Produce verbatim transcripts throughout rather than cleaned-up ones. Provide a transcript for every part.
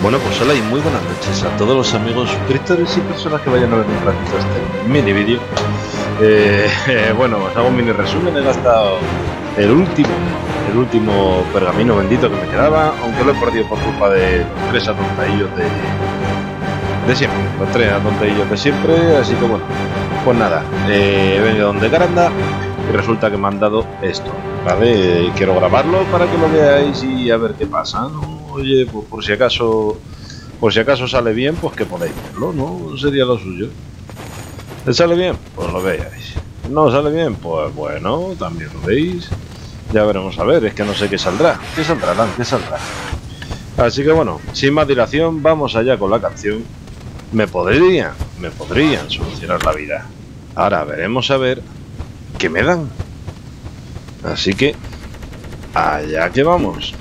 Bueno, pues hola y muy buenas noches a todos los amigos suscriptores y personas que vayan a ver un ratito este mini vídeo. Eh, eh, bueno, os hago un mini resumen. He gastado el último, el último pergamino bendito que me quedaba, aunque lo he perdido por culpa de los tres atontadillos de, de siempre, los tres atontadillos de siempre, así que bueno, pues nada, eh, he venido donde Garanda y resulta que me han dado esto, ¿vale? Eh, quiero grabarlo para que lo veáis y a ver qué pasa, ¿no? Oye, pues por si acaso, por si acaso sale bien, pues que podéis verlo, ¿no? Sería lo suyo. ¿Le sale bien? Pues lo veáis. ¿No sale bien? Pues bueno, también lo veis. Ya veremos a ver, es que no sé qué saldrá. ¿Qué saldrá, Alan? ¿Qué saldrá? Así que bueno, sin más dilación, vamos allá con la canción. Me podrían, me podrían solucionar la vida. Ahora veremos a ver qué me dan. Así que, allá que vamos.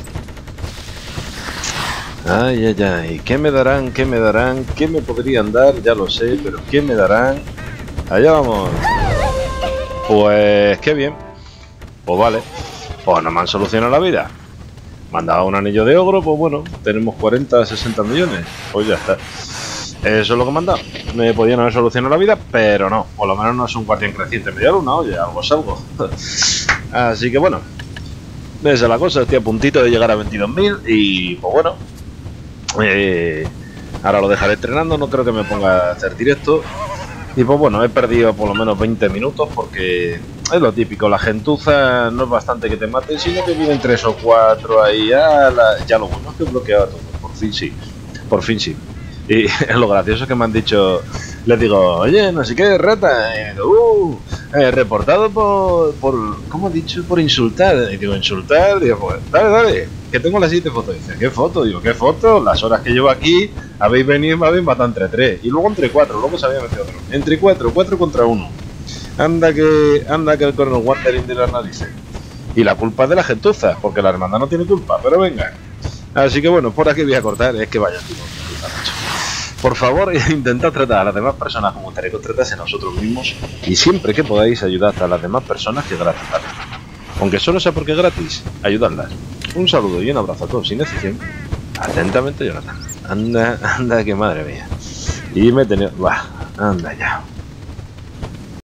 Ay, ay, ay, ¿qué me darán? ¿Qué me darán? ¿Qué me podrían dar? Ya lo sé, pero ¿qué me darán? Allá vamos. Pues, qué bien. Pues vale. Pues no me han solucionado la vida. Me han dado un anillo de ogro, pues bueno, tenemos cuarenta, sesenta millones. Pues ya está. Eso es lo que me han dado. Me podían haber solucionado la vida, pero no. Por lo menos no es un guardián creciente media luna, oye, algo es algo. Así que bueno. Esa es la cosa, estoy a puntito de llegar a veintidós mil y pues bueno. Eh, ahora lo dejaré entrenando, no creo que me ponga a hacer directo. Y pues bueno, he perdido por lo menos veinte minutos porque es lo típico, la gentuza no es bastante que te mate, sino que vienen tres o cuatro ahí, ya, la, ya lo bueno es que he bloqueado a todos, por fin sí, por fin sí. Y lo gracioso es que me han dicho, les digo, oye, no sé qué, rata, y digo, uh, eh, reportado por, por, ¿cómo he dicho? Por insultar. Y digo, insultar, digo, pues, dale, dale, que tengo las siete fotos. Dice, ¿qué foto? Digo, ¿qué foto? Las horas que llevo aquí, habéis venido y me habéis matado entre tres. Y luego entre cuatro, luego se había metido otro. Entre cuatro, cuatro contra uno. Anda que, anda que el Colonel Wandering de las narices. Y la culpa es de la gentuza, porque la hermandad no tiene culpa, pero venga. Así que bueno, por aquí voy a cortar, es que vaya tipo. Por favor, intentad tratar a las demás personas como gustaría que os tratase a nosotros mismos y siempre que podáis ayudad a las demás personas que gratis, ¿vale? Aunque solo sea porque es gratis, ayudadlas. Un saludo y un abrazo a todos sin excepción. Atentamente, Jonathan. Anda, anda, que madre mía. Y me he tenido... Bah, anda ya.